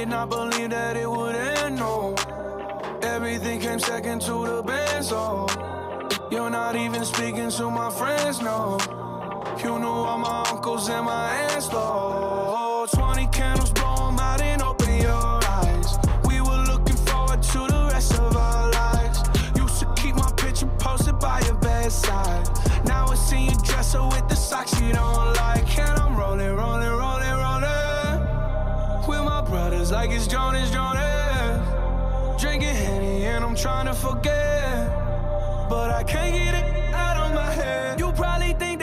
did not believe that it would end, no. Everything came second to the band, so you're not even speaking to my friends, no. You knew all my uncles and my aunts, though. 20 candles, blow 'em out and open your eyes. We were looking forward to the rest of our lives. Used to keep my picture posted by your bedside. Now I see you dresser with the socks you don't like. And I'm rolling, rolling, rolling, rolling with my brothers like it's Jonas, Jonas. Drinking Henny and I'm trying to forget, but I can't get it out of my head. You probably think